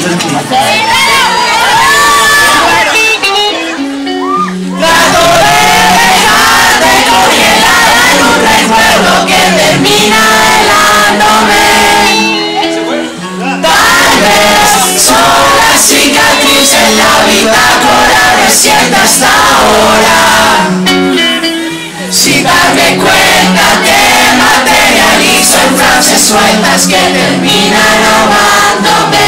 Trato de dejarte congelada en un recuerdo que termina helándome. Tal vez son las cicatrices en la bitácora reciente hasta ahora. Sin darme cuenta te materializo en frases sueltas que terminan ahogándome.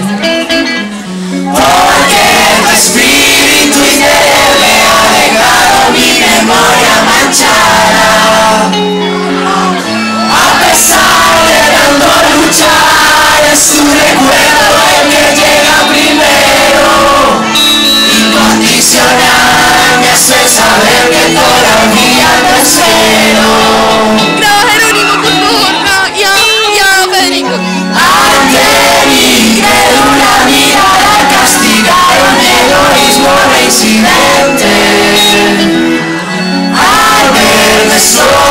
Porque tu espíritu indeleble ha dejado mi memoria manchada. A pesar de tanto luchar, es tu recuerdo el que llega primero. Incondicional me hace saber que todavía te espero. No, Jerónimo, por favor, no, ya, Federico. Ante mi incrédula mirada castigaron egoísmo reincidente. Al verme solo